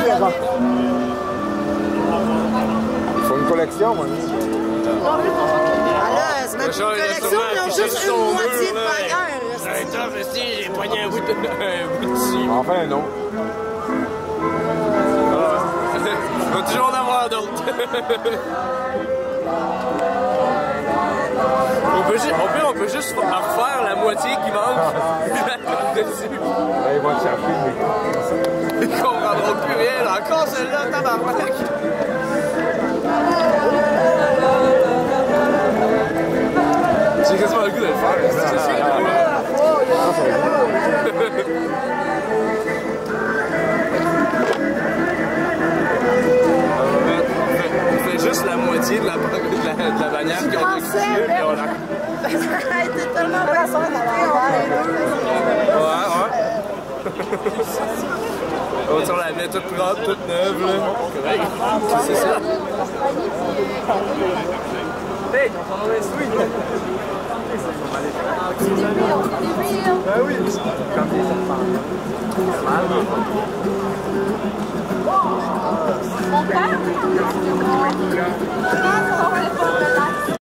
Il faut une collection, moi. Ah là, c'est même une collection, ils ont juste une moitié de bagarre. Attends, j'ai poigné un bout de tissu. Enfin, non. Il va toujours en avoir d'autres. On peut juste refaire la moitié qui manque. Dessus. Ils vont le chercher, mais... Ils comprendront plus rien. Là. Encore celle-là, tabarnak. J'ai quasiment le goût de le faire. On fait juste la moitié de la bannière qui ont dessus, et on la... T'es tellement façon de On la met toute propre, toute neuve, là. C'est ça. Hey, on s'en va sweet. Ben oui. Comme des serpents. Mon père?